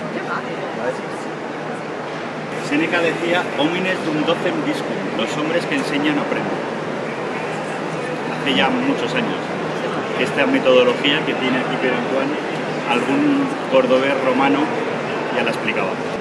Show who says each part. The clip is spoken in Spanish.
Speaker 1: Séneca decía, homines dum docem discum, los hombres que enseñan aprenden. Hace ya muchos años. Esta metodología que tiene aquí Pere Antoine, algún cordobés romano ya la explicaba.